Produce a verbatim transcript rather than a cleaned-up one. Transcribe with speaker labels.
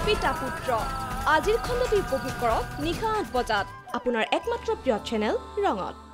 Speaker 1: পিতা পুত্ৰ আজিৰ খণ্ডটি উপভোগ কৰক নিশা আঠ বজাত আপোনাৰ একমাত্ৰ প্ৰিয় চেনেল ৰঙত।